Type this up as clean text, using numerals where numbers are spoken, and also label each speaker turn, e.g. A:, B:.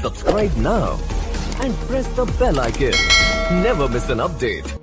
A: Subscribe now and press the bell icon. Never miss an update.